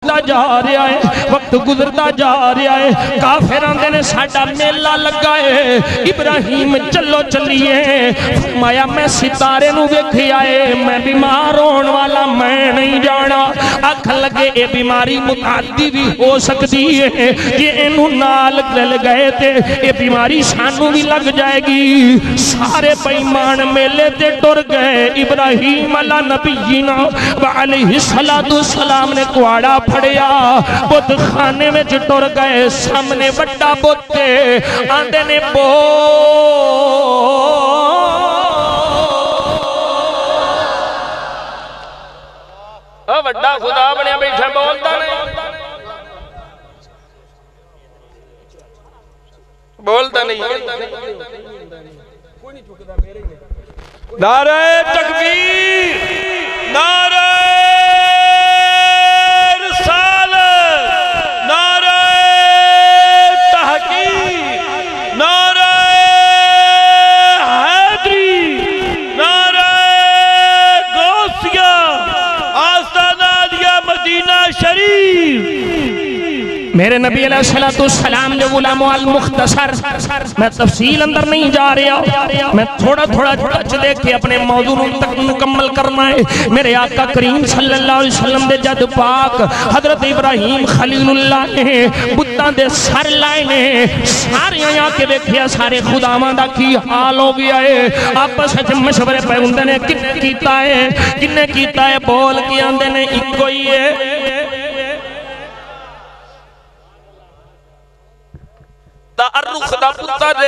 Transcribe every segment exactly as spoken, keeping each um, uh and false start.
गुजरता जा रहा है, वक्त गुजरता जा रहा है। काफिर आंदे ने साडा मेला लगा है, इब्राहिम चलो चलिए। फरमाया मैं सितारे नू वेखिया है, मैं बीमार होने वाला मैं नहीं जाना। आख लगे ये बीमारी मुतादी भी हो सकती है, जे इनू नाल गल गए ते ये बीमारी सानू भी लग जाएगी। सारे बेईमान मेले ते टुर गए। इब्राहिम अला नबीना व अलैहि सलातु सलाम ने कुआड़ा फड़िया, बुत खाने में टुर गए। सामने बड़ा बुत आंदे ने बो वड्डा खुदा बनया बैठा, बोलता नहीं बोलता नहीं नारे तकबीर, नारे रिसालत, नारे तहकीक, नारे हैदरी, नारे गौसिया, आस्ताना दिया मदीना शरीफ। मेरे नबी अलैहिस्सलाम जो गुलाम अल मुख्तसर, मैं तफसील अंदर नहीं जा रहा, मैं थोड़ा थोड़ा टच देख के अपने मौजू तक मुकम्मल करना है। मेरे आका करीम सल्लल्लाहु अलैहि वसल्लम दे जद पाक हजरत इब्राहिम खलीलुल्लाह ने बुत्तां दे सर लाए ने, सारे आके देखिया सारे खुदावां दा की हाल हो गया है। आपस में मशवरे पे हुंदे ने कि कीता है, किन्ने कीता है, बोल के आंदे ने इक्को ही है। तारुख दा पुत्तर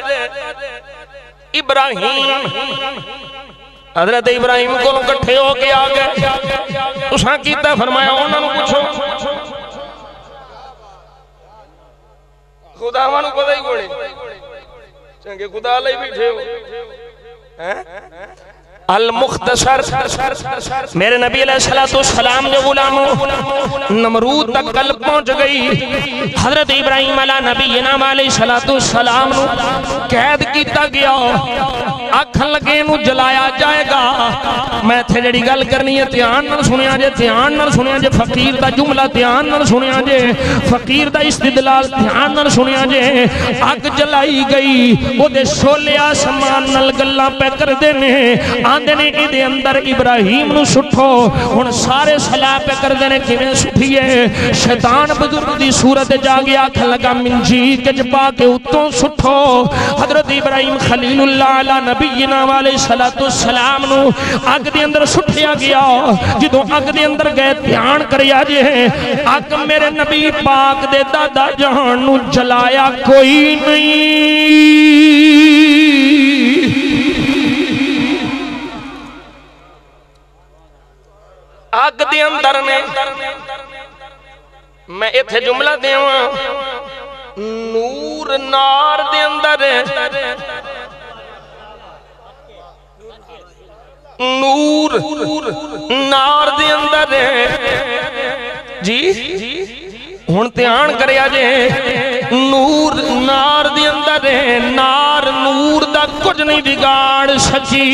इब्राहिम, हजरत इब्राहिम को इकट्ठे होके आ गए। तुसां कीता, फरमाया उन्हां नूं पूछो, खुदावां नूं पता ही कोनी, चंगे खुदा लई बैठे हो हैं। अल मुख्तसर, मेरे नबी अलैहिस्सलाम जो गुलामों नमरूद तक कल पहुंच गई। हजरत इब्राहिम अला नबीना अलैहिस्सलाम कैद किया गया, आखन लगे नू जलाया जाएगा। मैं इत्थे जिहड़ी गल करनी है ध्यान नाल सुनिया जे, ध्यान नाल सुनिया जे। फकीर दा जुमला ध्यान नाल सुनिया जे, फकीर दा इस्तिदलाल ध्यान नाल सुनिया जे। अग जलाई गई, ओदे शोले आसमान नाल गल्लां पे करदे ने, आंदे ने इहदे अंदर इब्राहिम नू सुठो। हुण सारे सलाह पे करदे ने किवें सुठीए। शैतान बुजुर्ग दी सूरत जागे आखन लगा मिंजी के पा के उत्तों सुठो। हजरत इब्राहिम खलीलुल्लाह अला नबीना वाले सलातु सलाम नू अग दे अंदर सुठिया गया। जदों अग दे अंदर गए ध्यान करिया जे, अग मेरे नबी पाक दे दादा जहान नू जलाया कोई नहीं। अग दे अंदर ने, मैं इत्थे जुमला देवां, नूर नार दे अंदर, नूर नार दे अंदर जी। हुण ध्यान करिया जे, नूर नार दे अंदर, नार नूर दा कुछ नहीं बिगाड़ सकी।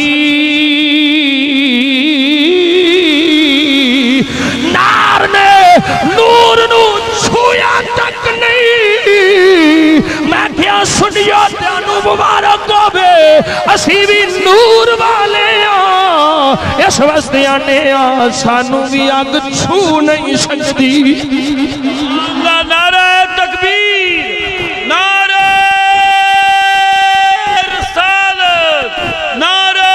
नार ने नूर नू छूया तक नहीं। मैं क्या सुनिया तेनू मुबारक होवे, असी भी नूर वाले आ, इस वास्ते आने आ सानू भी अग छू नहीं सकती। नारे तकबीर, नारे रिसालत, नारे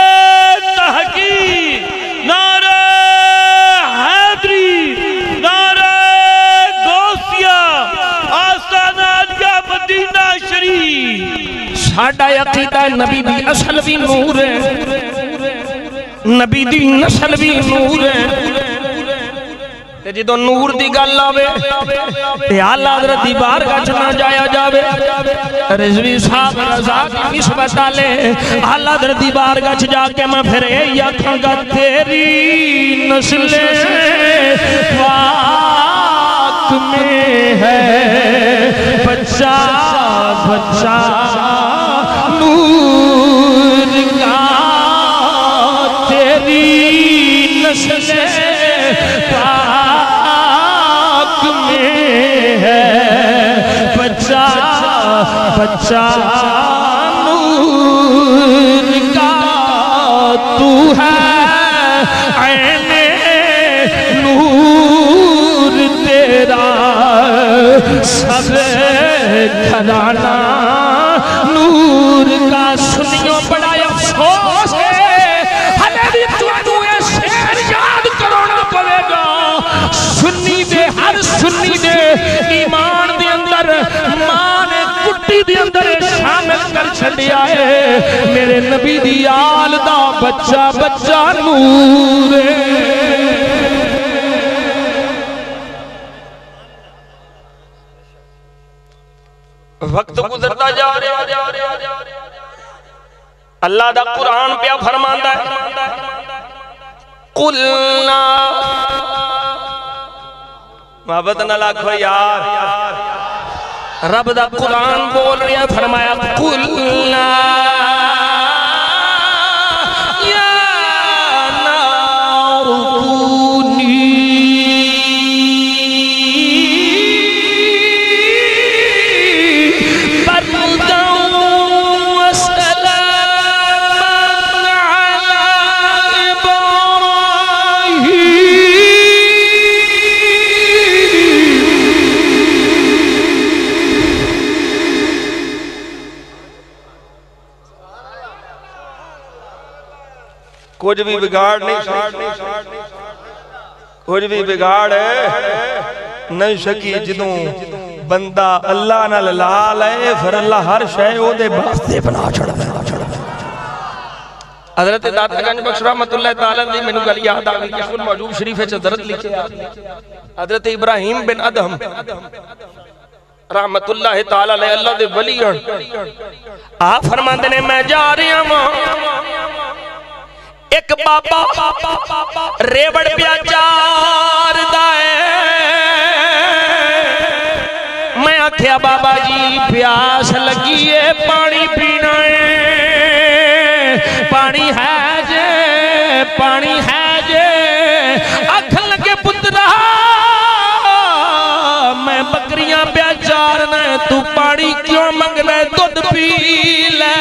तहकीक, नारे हैदरी, नारे गौसिया, आस्ताना दिया मदीना शरीफ। साडा अकीदा नबी दी असल भी नूर है, नबी दी नस्ल भी नूर है। ते जदों नूर दी गल आवे ते आला हज़रत दी बारगाह च ना जाया जावे। रिजवी साहब रज़ा दी निस्बत आले आला हज़रत दी बारगाह च जाके मैं फिर यही आखांगा, तेरी नस्ल पाक में है बच्चा बच्चा नूर का, तेरी नस्ल पाक बच्चा नूर का तू है ऐने नूर तेरा सब घराना नूर का। सुनियो बड़ा अफसोस है हले भी तुहानू ये शेर याद करना पवेगा। सुन्नी दे हर सुन्नी दे ईमान दे अंदर मां ने कुट्टी दे अंदर शामिल कर छड़िया है मेरे नबी दी आल दा बच्चा बच्चा नूर है। वक्त गुजरता जा रहा अल्लाह दा कुरान पिया फरमांदा है कुलना मोहब्बत न लाखो यार रब दा कुरान बोल रहा फरमाया कुलना या नारुनी कुछ भी बिगाड़ नहीं कुछ भी बिगाड़ नहीं सकी जदों बंदा अल्लाह नाल ला ले फिर अल्लाह हर शय ओदे वास्ते बना छड़दा। हजरत दातागंज बख्श रहमतुल्लाह तआला दी मैनू गल याद आ गई किस्मत मौजूद शरीफ च हजरत लिखे हजरत इब्राहिम बिन अदहम रहमतुल्लाह तआला अलैहि अल्लाह दे वली हन आ फरमांदे ने मैं जा रहा हां एक बाबा रेवड़ प्याचार मैं आख्या बाबा जी प्यास लगी है पानी पीना है पानी है जे पानी है जे आख लगे पुत्रा मैं बकरियां प्याचारना तू पानी क्यों मंगना दुध पी ले।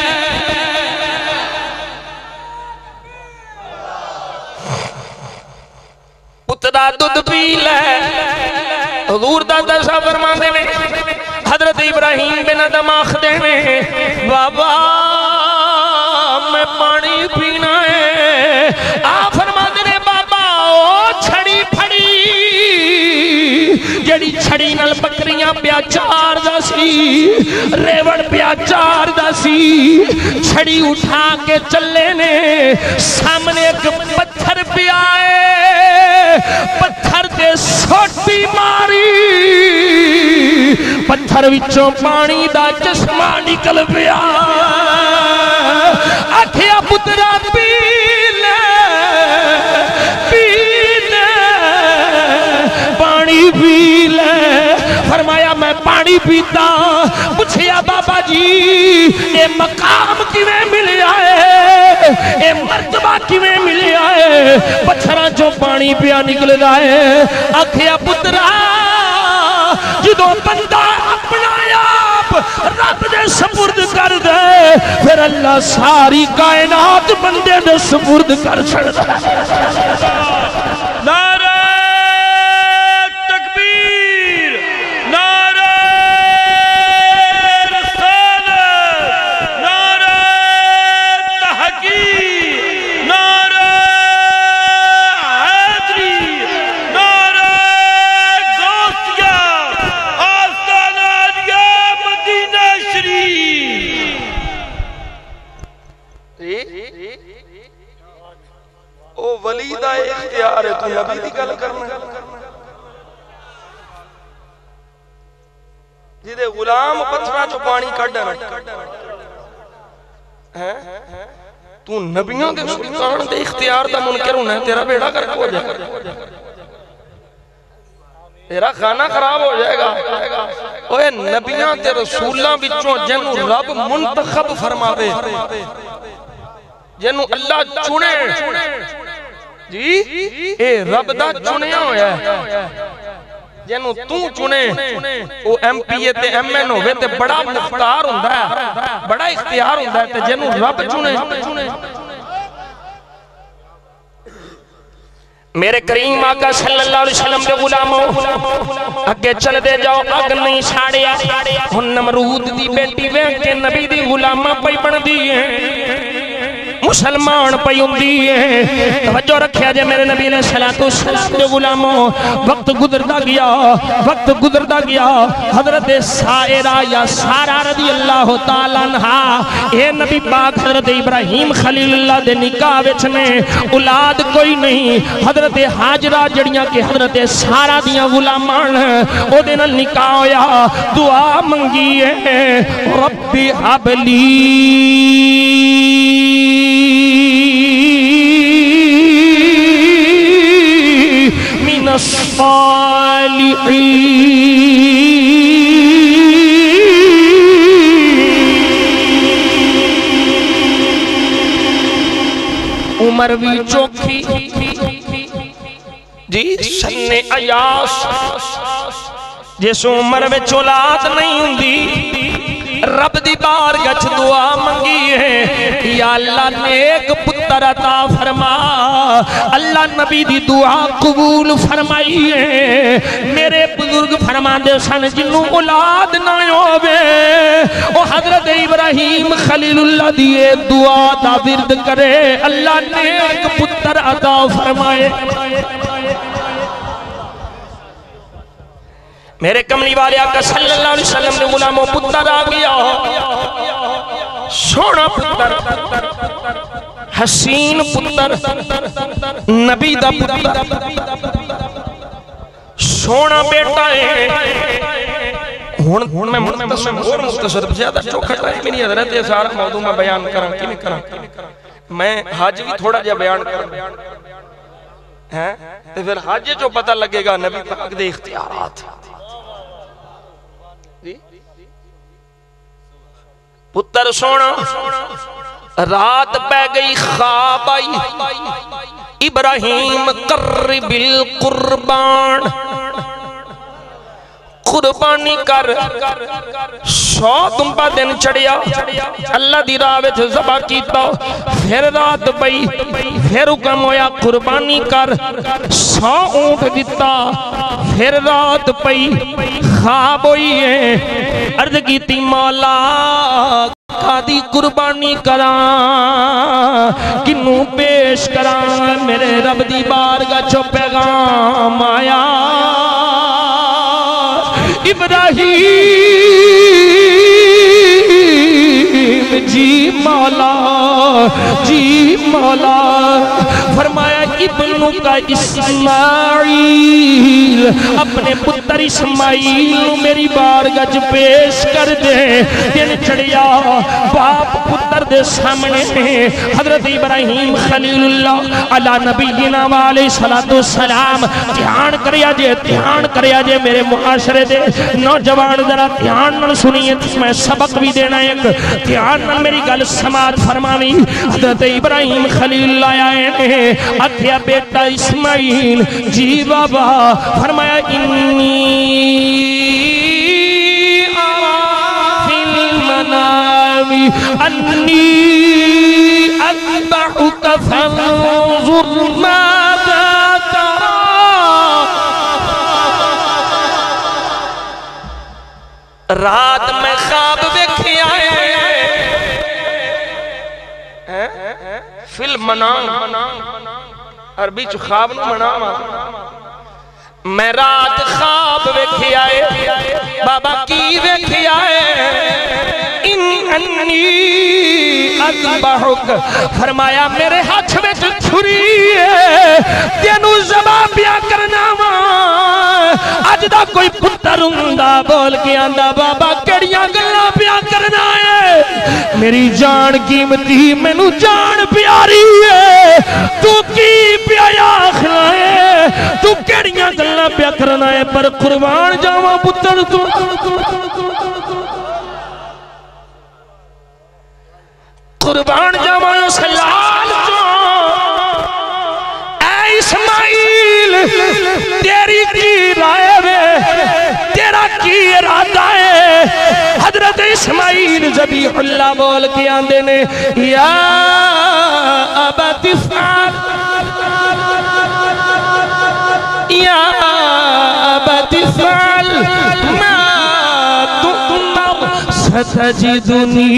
पुत्रा दुध पी ले हुजूर दा दरसा फरमांदे ने हजरत इब्राहिम बिन अदम आखदे ने बाबा मैं पानी पीना है आ फरमांदे ने बाबा ओ छड़ी फड़ी जेड़ी छड़ी नाल बकरियां प्याचार दा सी रेवड़ प्याचार दा सी छड़ी उठा के चले ने सामने एक पत्थर पिया है पत्थर ते सोटी मारी पत्थर विचों पानी दा चश्मा निकल पिया आखिया पुत्रा पी ले पी ले पानी पी ले। फरमाया मैं पानी पीता पूछया बाबा जी ये मकाम किवें मिलिया है ये मर्तबा किवें मिलिया है पत्थरां चों पानी पिया निकलदा है। आखिया पुत्रा जदों बंदा अपना आप रब दे सुपुर्द कर दे फिर अल्लाह सारी कायनात बंदे दे सुपुर्द कर छड़दा। नारे तकबीर नारे रिसालत नारे तहकीक नारे हैदरी नारे गौसिया आस्ताना दिया मदीना शरीफ ओ वली दा इख्तियार है तू नबी दी गल करना जिदे गुलाम पत्थरां चों पानी कढन है तू नबियों दे सुल्तान दे इख्तियार दा मुनकर होना तेरा बेड़ा गर्क हो जाएगा तेरा खाना खराब हो जाएगा। ओए नबियां ते रसूलां विचों जिन्नू रब मुंतखब फरमावे जिन्नू अल्लाह चुने जी ए रब दा चुनिया होया जेनू तू चुने वो एमपीए ते एमएन होवे ते बड़ा मुख्तार हुंदा है, बड़ा इख्तियार हुंदा है, ते जेनू रब चुने। मेरे करीम आका सल्लल्लाहु अलैहि वसल्लम दे गुलामों अगे चलदे जाओ, अग नहीं छाड़िया। हुन नमरूद दी बेटी वेख के नबी दी गुलामा पई बनदी है, मुसलमान पई हुंदी है। तवज्जो रखिया जे मेरे नबी ने सलातो सलाम दे गुलामों, वक्त गुजरदा गया, वक्त गुजरदा गया। हजरत सायरा या सारा रज़ी अल्लाह तआला अन्हा ए नबी पाक हजरत इब्राहिम खलीलुल्लाह दे निकाह विच ने औलाद कोई नहीं। हजरत हाजरा जड़ियां के हजरत सारा दियां गुलामान ओदे नाल निकाह होया, दुआ मंगी है रब्बी हबली उमर भी चौखी जी सन्ने अयास, जिस उम्र में औलाद नहीं हुंदी रब दी बारगाह च दुआ मंगी है, या अल्लाह नेक पुत्र अता फरमा। अल्लाह नबी दी दुआ कबूल फरमाई है। मेरे बुजुर्ग फरमाते सन जिन्नू औलाद ना होवे ओ हजरत इब्राहिम खलीलुल्लाह दी दुआ दा विरद करे, अल्लाह नेक पुत्र अता फरमाए। मेरे कमली वाले आका सल्लल्लाहु अलैहि वसल्लम ने गुलामों पुत्र आ गया, सोना पुत्र, हसीन पुत्र, नबी दा पुत्र, सोना बेटा है। हुन हुन मैं मुख्तसर और मुख्तसर ज्यादा चोखा टाइम ही नहीं हजरत ये सारा मौजू मैं बयान करा कि नहीं करा। मैं हज भी थोड़ा जिहा बयान करा हैं ते फिर हज जो पता लगेगा नबी पाक दे इख्तियारात। पुत्र सोना रात पै गई, ख्वाब आई इब्राहिम कर्रिबिल कुर्बान, कुर्बानी कर। सौ तुम्बा दिन चढ़िया, अल्लाह दी राह विच ज़बह कीता, फिर रात पई, फिर हुक्म होया कुर्बानी कर, सौ ऊंट दिता, फिर रात पई, ख्वाब होई है, अर्ज कीती मौला कादी कुर्बानी करा, किनू पेश करा। मेरे रब दी बारगाह चो पैगाम आया, इब्राहिम जी मौला जी मौला। फरमाया इब्नू का इस्माइल, अपने पुत्र इस्माइल मेरी बारगाह च पेश कर दे। दिन चढ़िया, बाप पुत्र दे सामने हजरत इब्राहिम खलीलुल्लाह अला नबीना वाले सलातो सलाम। ध्यान करिया जे, ध्यान करिया जे मेरे मुआशरे दे नौजवान, जरा ध्यान नाल सुनिए, मैं सबक भी देना है। ध्यान नाल मेरी गल समाज फरमानी। हजरत इब्राहिम खलीलुल्लाह आए ने, आख्या बेटा इस्माइल जी बाबा। फरमाया इन्नी फिल मनामी अन्नी अज़बहुका फंज़ुर माज़ा तरा। रात में ख्वाब वेखे आए फिल मनाम, अरबी च ख्वाब नूं मनाम। मैं रात ख्वाब वेखे आए, बाबा की वेखे आए, इन्नी अज़बहुक। फरमाया मेरे हाथ में छुरी है, तेनू ज़बह पिया करना वा। अज दा कोई पुत्र हुंदा बोल के आंदा बाबा केड़ियां गल्लां पिया करना है। मेरी जान कीमती, मैनू जान प्यारी है, तू की प्याया आखना है, तू केड़ियां गल्लां पिया करना है। पर कुर्बान जावा पुत्र तू, कुर्बान जावा उस लाल चो। ऐ इस्माइल तेरी की राय वे, ही इरादा है। हजरत इस्माइल ज़बीहुल्लाह बोल के आंदे ने या अबति फ़अल या अबति फ़अल मा तु'मर सतजिदुनी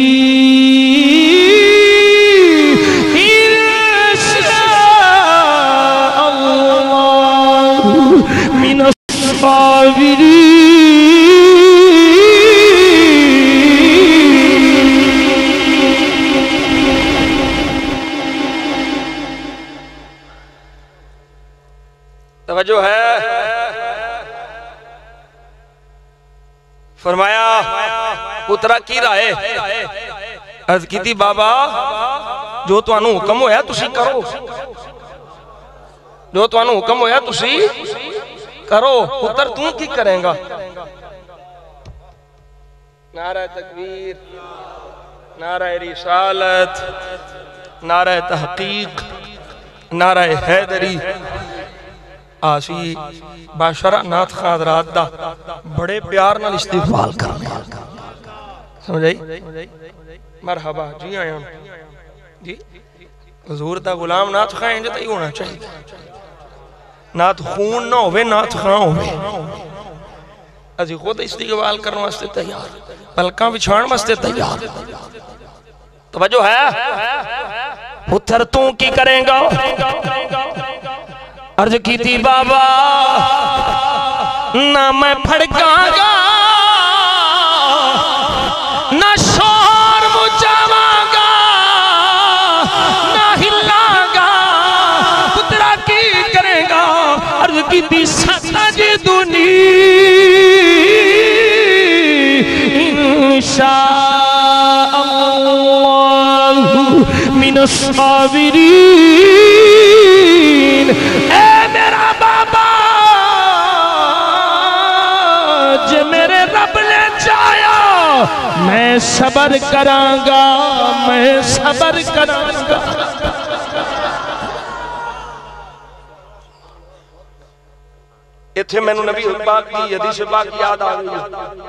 तवज्जो है। फरमाया पुत्रा की राय अर्ज की बाबा जो तुहानू हुक्म होया तुसी करो, जो तुहानू हुक्म होया तुसी करो। पुत्र तू की करेगा? नारा तकबीर, नारा रिसालत, नारा तहकीक, नारा हैदरी। आसी बाशरा नाथ खादरात दा बड़े प्यार नाल इस्तेमाल कर समझ आई। मरहबा जी आया जी। हुजूर दा गुलाम नाथ खां इंज ही होना चाहिए। नाथ खून ना होवे, नाथ खां होवे। असी खुद इस्तेमाल करने वास्ते तैयार, पलकां बिछाण वास्ते तैयार। तवज्जो है। पुत्र तू की करेगा? अर्ज की थी बाबा ना मैं फड़कांगा ना शोर मुचावांगा ना हिलांगा। पुत्रा की करेगा? अर्ज की थी सतजिदुनी इंशाअल्लाह मिनस साबिरीन। मैं सबर करांगा, मैं सबर करांगा। इत्थे मैनू नबी पाक की हदीस पाक याद आ गई।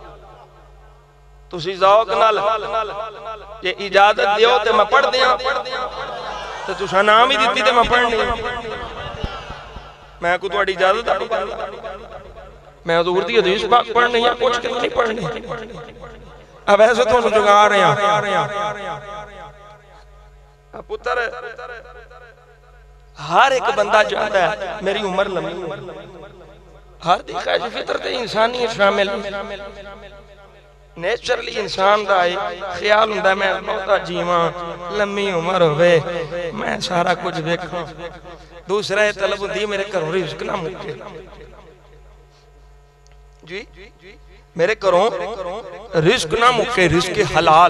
तुसी ज़ौक़ नाल जे इजाजत दियो ते मैं पढ़ दियां, ते तुसा नाम ही दित्ती ते मैं पढ़नी। मैं को तुहाडी इजाजत नहीं करदा। मैं हुजूर दी हदीस पाक पढ़नी है, कुछ के नहीं पढ़नी। अब ऐसे तो जुगा रहे पुत्र। हर एक बंदा चाहता है मेरी उम्र लंबी, हर दी ख्वाहिश फितरत इंसानी शामिल। नेचुरली इंसान का ख्याल हुंदा मैं बहुता जीवां, लंबी उम्र होवे, मैं सारा कुछ देखा। दूसरा तलब हुंदी मेरे घरों रिज़्क ना मुके जी, मेरे घरों रिज़्क ना मुके, रिज़्क हलाल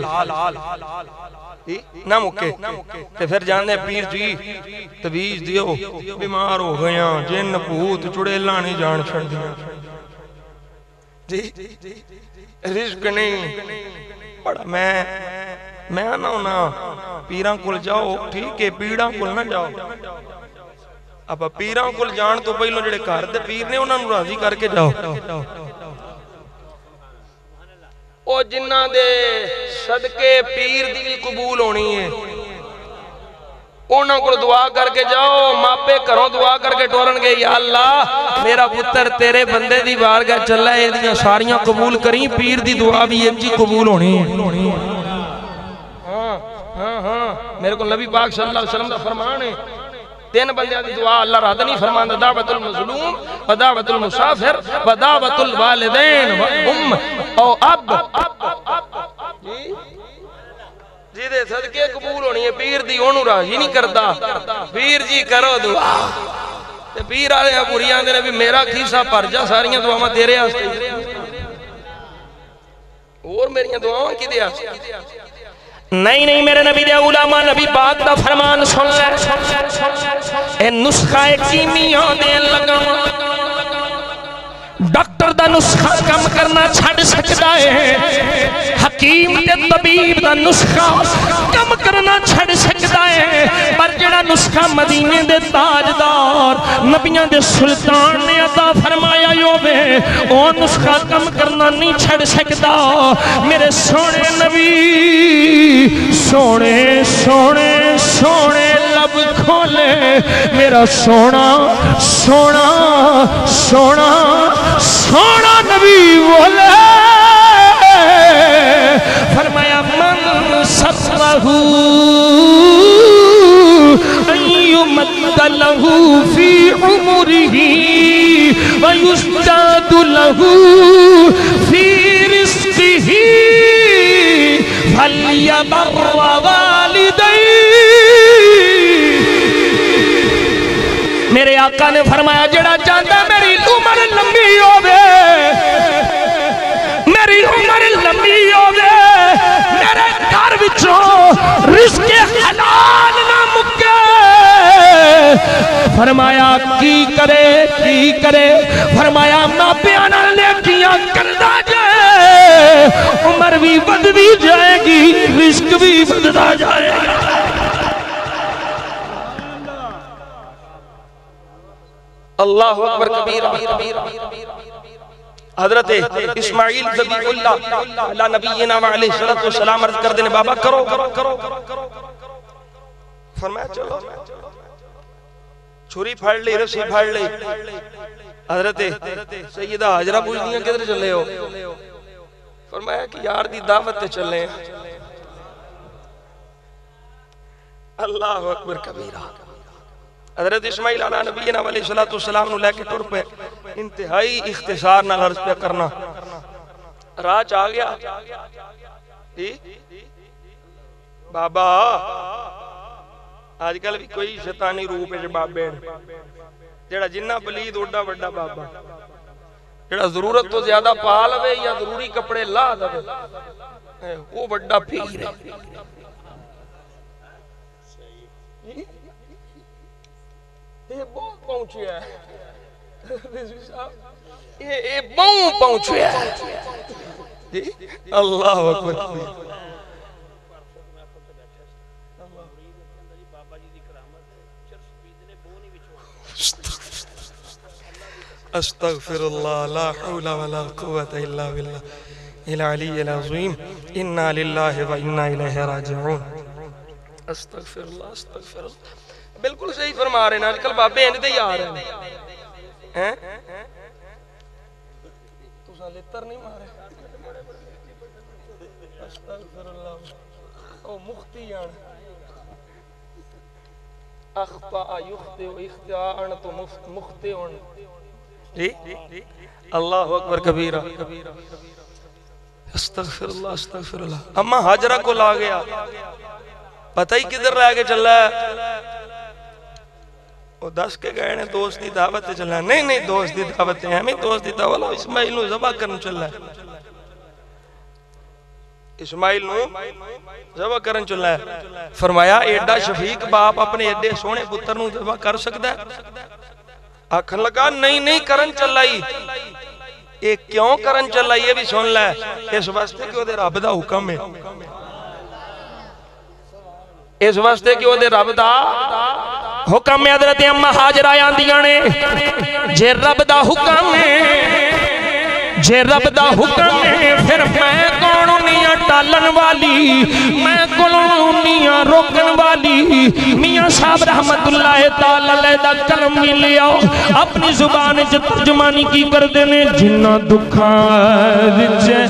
ना मुके। ते फिर जाने पीर जी तवीज दियो, बीमार हो गया, जिन भूत चुड़ेला नहीं जान छड़दियां जी। रिज़्क नहीं बड़ा मैं मैं ना ना पीरां कोल जाओ ठीक है, पीड़ां कोल ना जाओ। आप पीरां कोल जान तो पहलों जेड़े घर दे पीर ने उन्हां नूं राजी करके जाओ। ओ जिन्ना दे सदके पीर दी कबूल होनी है, उन्हां कोल दुआ करके जाओ। मापे घरों दुआ करके टोरनगे, या अल्लाह मेरा पुत्र तेरे बंदे दी बारगाह चला, इहदियां सारियां कबूल करी। पीर दी दुआ भी इंज ही कबूल होनी है। हाँ हाँ हाँ, मेरे को नबी पाक सल्लल्लाहु अलैहि वसल्लम दा फरमान है, तीन बंदियां दी दुआ अल्लाह रद्द नहीं फरमांदा। दावतुल मज़लूम व दावतुल मुसाफिर व दावतुल वालिदैन व उम्म औ अब जी जिदे सदके कबूल होनी है पीर दी, ओनू राजी नहीं करदा। पीर जी करो दुआ, ते पीर वाले पूरी आंदे ने भी मेरा खीसा भर जा, सारियां दुआवां तेरे वास्ते, और मेरियां दुआवां किदे वास्ते? नहीं नहीं, मेरे नबी दे उलामा नबी पाक दा फरमान सुन ले। ए नुस्खा कीमिया दे लगा, डॉक्टर दा नुस्खा काम करना छड़ सकदा है, हकीम ते तबीब दा नुस्खा कम करना छड़ सकदा है, पर जेड़ा नुस्खा मदीने दे ताजदार नबियां दे सुल्तान ने अता फरमाया होवे ओ नुस्खा कम करना नहीं छड़ सकदा। मेरे सोने नबी सोने सोने सोने लब खोले, मेरा सोना सोना सोना सोना नबी बोले, फरमाया मन सत्रहू अय्युमद्दलहू फी उमरिही व युस्तादु लहू फी रिज़्क़िही फल्यबर्र वालिदैहि। मेरे आका ने फरमाया जेड़ा चाहता मेरी उम्र लंबी होवे, मेरी उम्र लंबी होवे, मेरे घर विचों रिज़्क़ हलाल ना मुक्के, फरमाया की करे की करे, फरमाया मापियां नाल नेकियां करदा जाए, उम्र भी बढ़दी जाएगी, रिज़्क़ भी बढ़दा जाएगा। अल्लाहु अकबर कबीरा। हजरत इस्माइल ज़बीहुल्लाह अला नबीना व अलैहि सल्लतु सलाम अर्ज कर देने बाबा करो करो करो करो, फरमाया चलो, छुरी फाड़ ली, रस्सी फाड़ ली। हजरत सैयदा हाजरा पूछदी किधर चले हो, फरमाया कि यार दी दावत ते चले। अल्लाहु अकबर कबीरा। हजरत इस्माइल अला नबीना व अलैहि सल्लतु सलाम नु लेके टुर पे, इंतहाई इख्तिसार नाल अर्ज पे करना। राह च आ गया बाबा, आजकल भी कोई शैतानी रूप है बाबे जेड़ा जिन्ना बलीद ओडा वड्डा बाबा, जेड़ा जरूरत तो ज्यादा पा लवे या जरूरी कपड़े ला दे वो वड्डा पीर है। ये बहुत पहुंचिया है, ये ये बहुत पहुंचिया है। अल्लाह अकबर। अस्तगफिरुल्लाह ला हौला वला कुव्वता इल्ला बिल्लाहिल अलीय्यिल अज़ीम। इन्ना लिल्लाहि व इन्ना इलैहि राजिऊन। अस्तगफिरुल्लाह अस्तगफिरुल्लाह। बिल्कुल सही फरमा रहे हैं, आजकल बाबे इन्हें ही आ रहे हैं, तुसा लितर नहीं मारे। अस्तगफिरुल्लाह। ओ मुख्ती यान अख्ता युख्ती व इख्तियान तो मुख्ती उन जी। अल्लाहु अकबर कबीरा। अस्तगफिरुल्लाह अस्तगफिरुल्लाह। अम्मा हाजरा को ला गया, पता ही किधर रह के चला है, वो दस के गए ने दोस्त की दावत चला। नहीं नहीं दोस्त की दावत है, हमें दोस्त की दावत इस्माइल नु ज़बह करन चला, इस्माइल नु ज़बह करन चला है। फरमाया एडा शफीक बाप अपने एडे सोहने पुत्र नु ज़बह कर सकता है? आखन लगा नहीं नहीं करन चला ही। ये क्यों करन चला ये भी सुन ले, इस वास्ते कि ओदे रब दा हुक्म है, इस वास्ते कि ओदे रब दा हुक्म है। हज़रत अम्मा हाजरा आंदियां ने जे रब दा हुक्म है, जे रब दा हुक्म है फिर मैं कौन उन्नियां टालन वाली, मैं कौन उन्नियां रोकन वाली। मियां साहब रहमतुल्लाह तआला अलैह दा कलम भी लिया, अपनी जुबान च तर्जुमानी की करदे ने। जिन्ना दुखां विच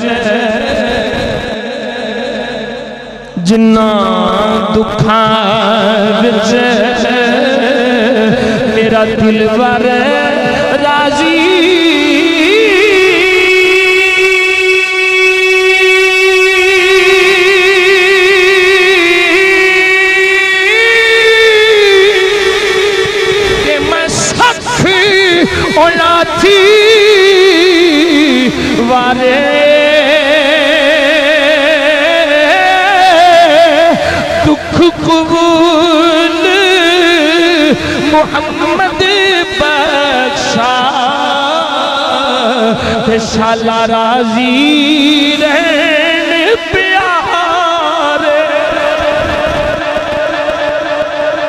जिन्ना दुखां विच मेरा दिलवर राजी, कि मैं सखी ओला थी वारे दुख कबूल मोहम्मद बख्शा शाला राजी रहने पे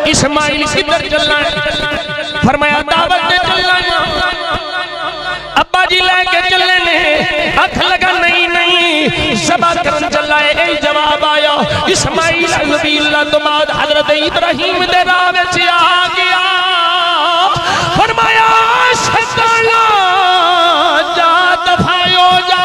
इस्माइल किधर चलना है? फरमाया दावत पे चलना है। अब्बा जी लेके चलने ने अख लगा नहीं नहीं ज़बह करन चला है। ए जवाब आया इस्माइल नबील्लाह तो बाद हजरत इब्राहिम दे राह विच आ गया। फरमाया शैताना जा दफायो जा,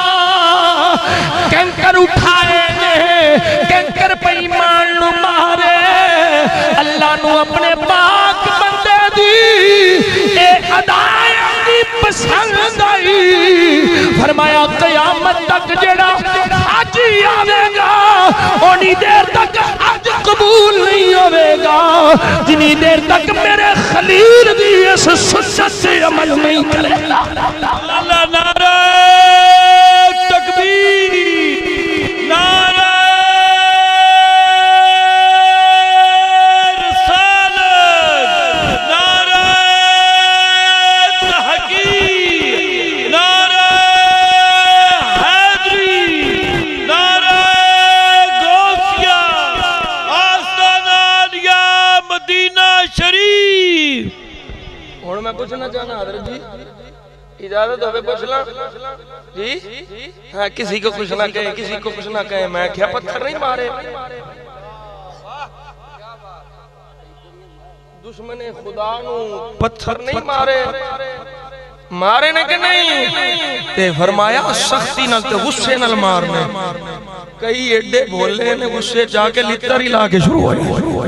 कैंकर उठाए ने कैंकर पैमान नु मारे। अल्लाह नु अपने पाक बंदे दी ए अदाए दी पसंद आई। फरमाया क़यामत तक जेड़ा हाजी आवेगा ओनी देर तक हज कबूल नहीं होवेगा जिनी देर तक मेरे खलील दी इस सुन्नत से अमल नहीं करेगा। अल्लाह नारा तकबीर, नारा रिसालत, नारा तहकीक, नारा हैदरी, नारा गौसिया, आस्ताना आलिया मदीना शरीफ। हुण मैं पूछना चाहना हजरत जी, इजाजत हो पूछ ला जी? हाँ, किसी को कुछ ना कहे, किसी को कुछ ना कहे। मैं क्या पत्थर नहीं मारे? दुश्मन खुदा नू पत्थर नहीं मारे, मारे ने कि नहीं? ते फरमाया सख्ती नाल ते गुस्से नाल मारने। कई एडे बोले ने गुस्से जाके लित्तर ही ला के शुरू हो,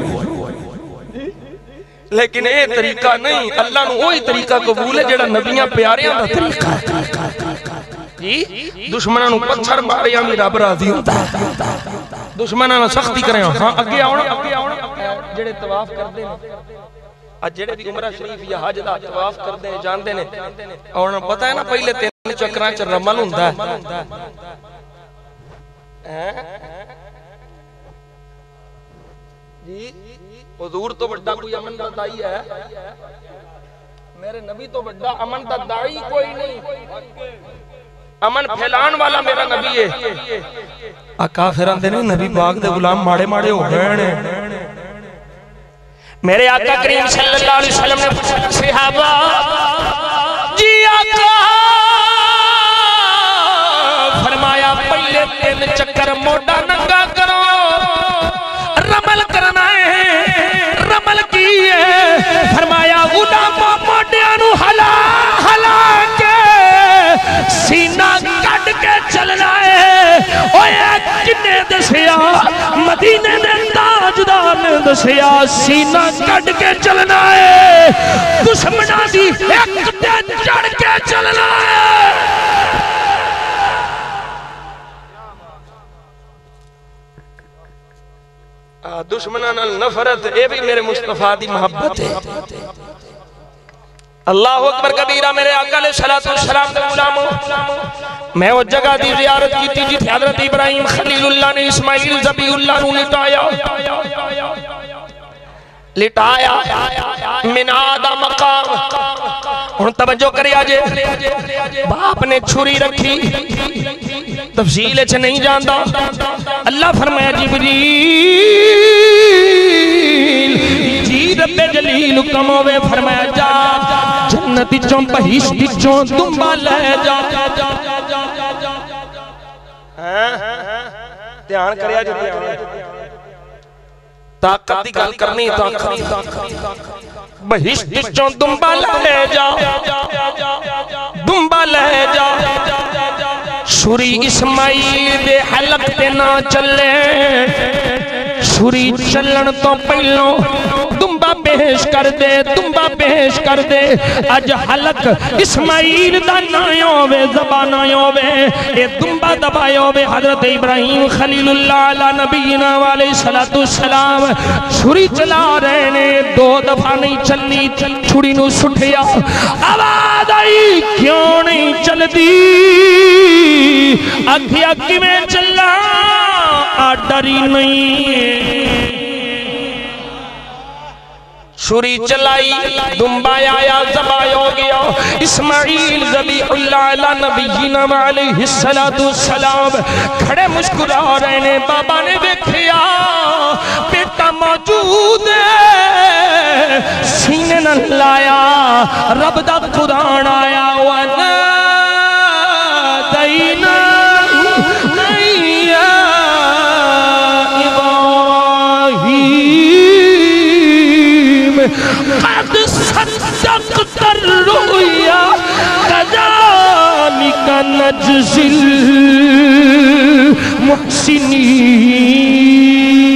लेकिन ये तरीका नहीं। अल्लाह नू वही तरीका कबूल है जेड़ा नबियां प्यारियां दा तरीका जी। दुश्मनां नू पत्थर मारिया भी रब राजी होंदा है। दुश्मनां नाल सख्ती करे। हां अगे आओ, अगे आओ। जेड़े तवाफ करदे ने आज, जेड़े भी उमरा शरीफ या हज दा तवाफ करदे जानदे ने, और पता है ना पहले तीन चक्रां च रमल हुंदा है। जी हुजूर तो बड़ा कोई अमन दा दाई है? मेरे नबी तो बड़ा अमन दा दाई कोई नहीं। अमन फैलान वाला मेरा नबी है। आका फिर आंदे ने नबी पाक दे गुलाम माड़े माड़े हो गए ने। मेरे आका करीम सल्लल्लाहु अलैहि वसल्लम ने पूछा सहाबा जी आका, फरमाया पहले तीन चक्कर मोटा नंगा करो, रमल करना है। रमल की है? फरमाया गुलामा मोटिया नू हला हला के सीना कट के चलना है। ओए किन्ने दसिया? मदीने दे ताजदार ने दसिया सीना कट के चलना है, दुश्मना दी एक ते चढ़ के चलना है। दुश्मना नाल नफरत, ये भी मेरे मुस्तफा दी मोहब्बत है। अल्लाह अकबर कबीरा। मेरे आका अलैहिस्सलातु वस्सलाम दे गुलामो, मैं वो जगह दी ज़ियारत की थी जिथे हजरत इब्राहिम खलीलुल्लाह ने इस्माइल ज़बीहुल्लाह नू लिटाया लिटाया मिनादा मकाम। हुण तवज्जो करिया जे, बाप ने छुरी रखी, तफसील च नहीं जानदा। अल्लाह फरमाया जिब्रील जी रब्बे जलील हुक्म होवे, फरमाया जा जन्नत चों बहिश्त चों दुंबा ले जा। ध्यान करिया जे, ताकत दी गल करनी। ताकत बहिश्त चों दुंबा ले जा, दुंबा ले जा। छुरी इस्माइल दे हलक ते ना चले, छुरी चलन तो पहलो दुंबा पेश कर दे, दुंबा पेश कर दे। अज हलक इस्माइल दा ना होवे, ज़बान होवे, ए दुंबा दबाया होवे। हजरत इब्राहिम खलीलुल्लाह अला नबीना वाले सलातु सलाम छुरी चला रहे ने, दो दफा नहीं चलनी, छुरी नू सुठिया। आवाज आई क्यों नहीं चलती? अखिया किवें चला? आ डरी नहीं। छुरी चलाई, दुंबा आया, ज़बाह हो गया। इस्माइल ज़बीहुल्लाह इल्ला अला नबीना व अलैहिस्सलातु वस्सलाम खड़े मुस्कुरा रहे ने। बाबा ने देखिया बेटा मौजूद है, सीने न लाया, रब दा कुरान आया वना दैना नैया इब्राहीम कद सद्दक़्ता रुया कज़ालिका नज्ज़िल मुहसिनीन।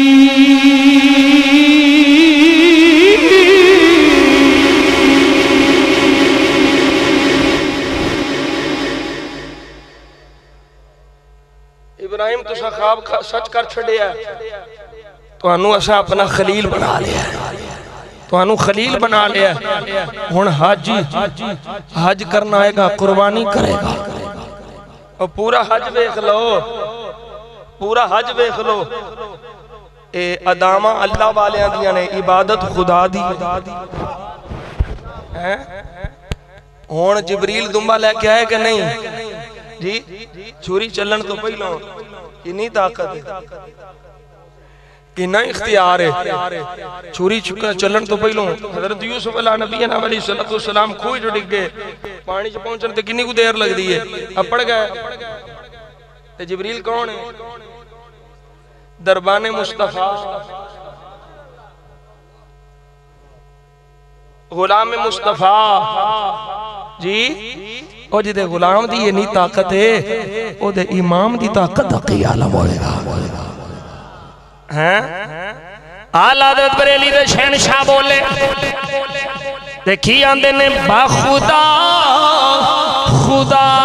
इब्राहिम तुसा ख्वाब सच कर छड़िया, तुहानू असा अपना खलील बना लिया, तुहानू खलील बना लिया। हुण हज हज करना आएगा, कुर्बानी करेगा। और पूरा हज वेख लो, पूरा हज वेख लो। ए अदामा अल्लाह वालियां दियां ने, इबादत खुदा दी है। हुण जिबरील दुंबा लेके आए कि नहीं जी? छुरी चलन तो पहलों कितनी ताकत है, कितना इख्तियार है। छुरी चलन तो पहलों हजरत यूसुफ अला नबी अलैहिस्सलाम खूह जो डिग गए, पानी च पहुंचने ते कितनी कुछ देर लगती है, अपड़ गए। ते जिबरील कौन है? दरबाने मुस्तफा, गुलाम मुस्तफा जी। ओ जिदे गुलाम दी इन्नी ताकत है, ओदे इमाम दी ताकत दा की आलम होएगा हैं। आला हज़रत बरेली दे शहनशाह बोले, देखी आंदे ने बाखुदा खुदा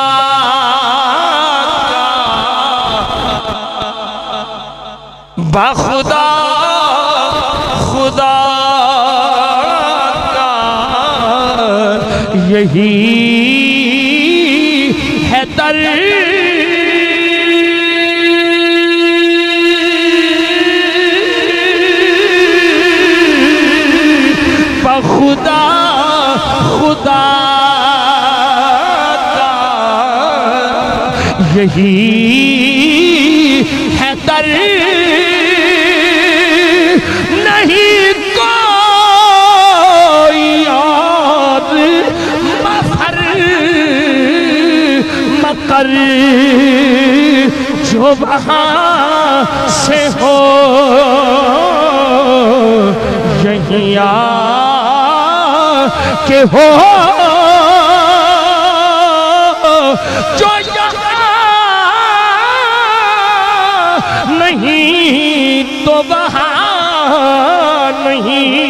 बाखुदा खुदा का यही है दर। खुदा खुदा का यही है दर, नहीं कोई और मफर मकर जो वहाँ से हो यही आ के हो जो नहीं तो वहाँ नहीं।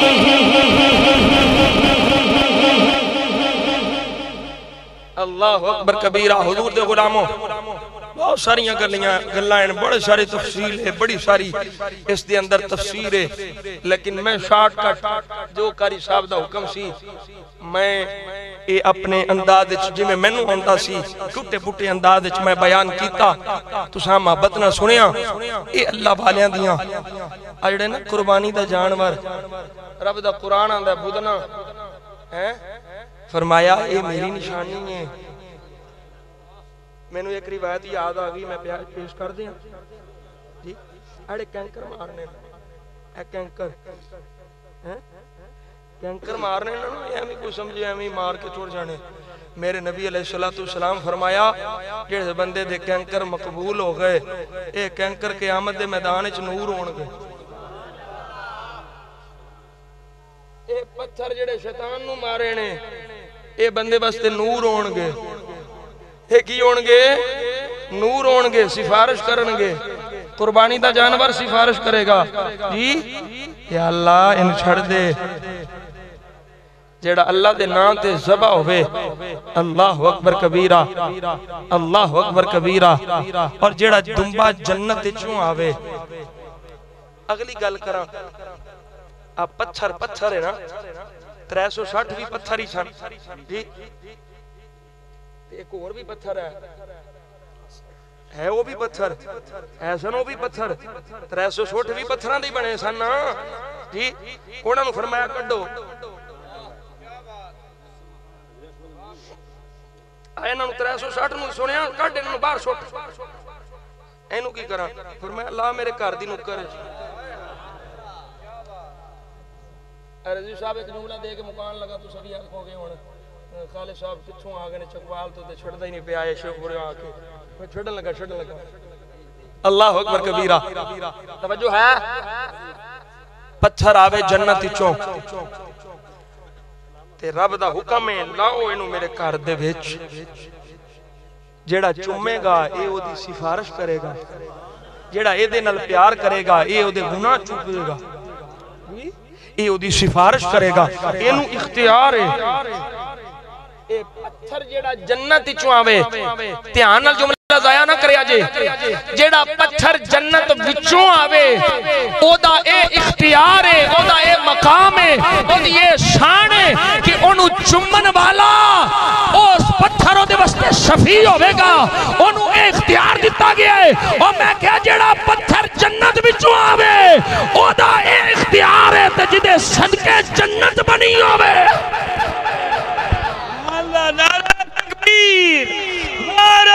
अल्लाह अकबर कबीरा। हुजूर दे गुलामों बहुत सारिया गलियां गल्लां हैं, बड़े सारे तफसील है, बड़ी सारी इस दे अंदर तफसीर है। लेकिन मैं शॉर्टकट जो कारी साहब दा हुक्म सी, मैं ये अपने अंदाज जिवें मैनू आंदा सी टुटे फुटे अंदाज मैं बयान किया, तुसां मोहब्बत नाल सुनिया। ये अल्लाह वालियां दियां आ जिहड़े ना कुर्बानी दा जानवर, रब दा कुरान आंदा बुदना है, फरमाया ये मेरी निशानी है। मैनू एक रिवायत याद आ गई, मैं पेश कर दिया जी। अड़े कैंकर मारने, ए कैंकर हैं, कैंकर मारने ना एवं कोई समझे एवं मार के छोड़ जाने। मेरे नबी अलैहिस्सलातु वस्सलाम फरमाया जिहड़े बंदे दे कैंकर मकबूल हो गए, ये कैंकर क़यामत दे मैदान च नूर होणगे। ये पत्थर जिहड़े शैतान नू मारे ने, ये बंदे वास्ते नूर होणगे। ये की होणगे? नूर होणगे, सिफारिश करनगे। कुर्बानी दा जानवर सिफारिश करेगा जी, या अल्लाह इन छड़ दे। जेड़ा अल्लाह दे नाम ते ज़बा होवे, अल्लाहु अकबर कबीरा, अल्लाहु अकबर कबीरा। और जेड़ा दुंबा जन्नत विचों आवे। अगली गल करा, आ पत्थर पत्थर है ना, त्रै सौ सठ भी पत्थर ही सन जी। एक और भी पत्थर है, है वो भी पत्थर है सन, वो भी पत्थर त्रै सौ सठ भी पत्थर दे बने सन ना जी। उन्होंने फरमाया कड्डो, इन्हां नूं त्रै सौ साठ नूं सुनिया कढ इन्हां नूं बाहर सुट इहनूं की करां फरमाया ला मेरे घर दी नुक्कर रजी साहब एक जुमला दे के मुकान लगा तो सभी आखोगे हुण खालिद साहब कित्थों आ गए चकवाल तो ते छड़दा ही नहीं पिया है शेखपुर आके मैं छड़न लगा छड़न लगा अल्लाह अकबर कबीरा तवज्जो है पत्थर आवे जन्नत विचों ते रब दा हुक्म है लाओ इनू मेरे घर दे विच जेड़ा चुमेगा ए ओदी सिफारिश करेगा जेड़ा एदे नाल प्यार करेगा ए ओदे गुनाह चुकेगा ए ओदी सिफारिश करेगा एनू इख्तियार है ए पत्थर जेड़ा जन्नत विचों आवे ध्यान नाल जुमला जाया ना करया जे जेड़ा पत्थर जन्नत विचों आवे ओदा ए इख्तियार है ओदा ए मकाम है ओदी ए शान है कि ओनू चुम्मन वाला उस पत्थर ओदे वास्ते शफी होवेगा ओनू ए इख्तियार दिता गया है और मैं क्या जेड़ा पत्थर जन्नत विचों आवे ओदा ए इख्तियार है ते जिदे सदके जन्नत बनी होवे अल्लाह नारा तकबीर नारा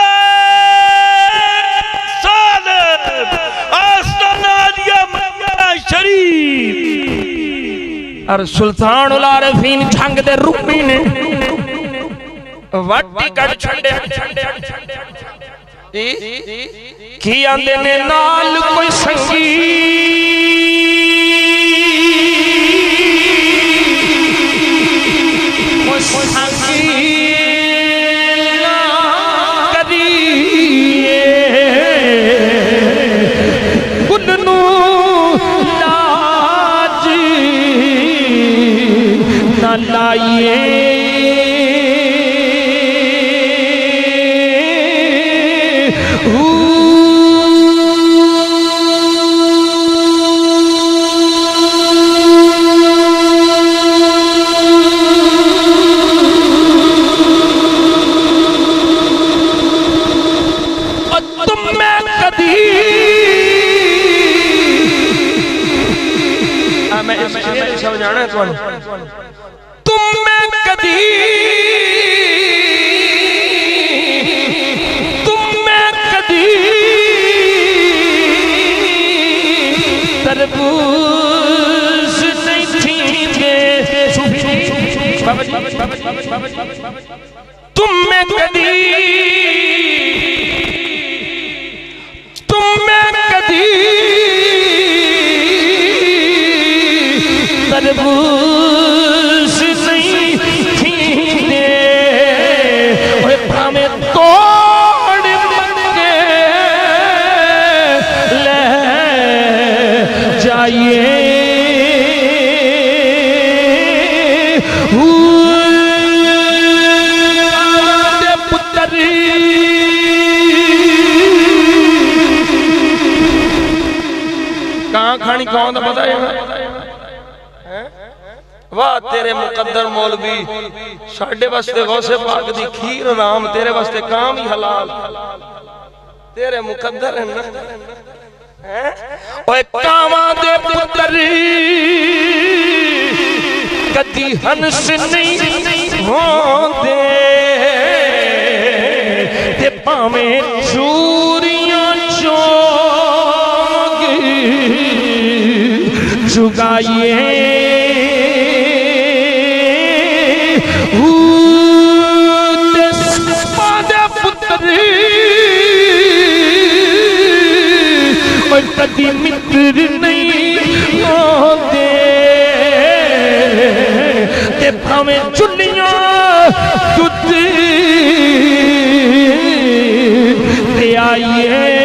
शरीफ और सुल्तान उल आरिफीन झंग दे रूपी ने वाटी कट छंडे की आंदे ने नाल कोई संगी कोई संगी लाइए तुम में कदी मैं इस शेर समझाना है तुम कदी तुम में कदी तरबूज नहीं थींगे तुम में कदी तुम में कदी तरबूज खानी कौन था पता है वाह तेरे मुकद्दर मौलवी साडे वास्ते गौसे पाक दी खीर राम तेरे वास्ते काम ही हलाल तेरे मुकद्दर है ना हैं ओए कावा दे पुत्र कदी हंस नहीं होंदे ते भावें चूरियां चोग चुगाइए कदी मित्र नहीं होंदे ते भावें चुनियां दुध ते आइए